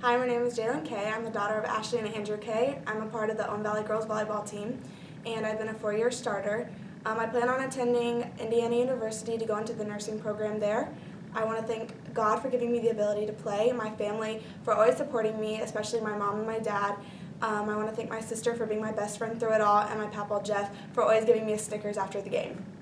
Hi, my name is Jaylan Kay. I'm the daughter of Ashley and Andrew Kay. I'm a part of the Owen Valley Girls Volleyball team, and I've been a 4-year starter. I plan on attending Indiana University to go into the nursing program there. I want to thank God for giving me the ability to play, my family for always supporting me, especially my mom and my dad. I want to thank my sister for being my best friend through it all, and my papa Jeff for always giving me Snickers after the game.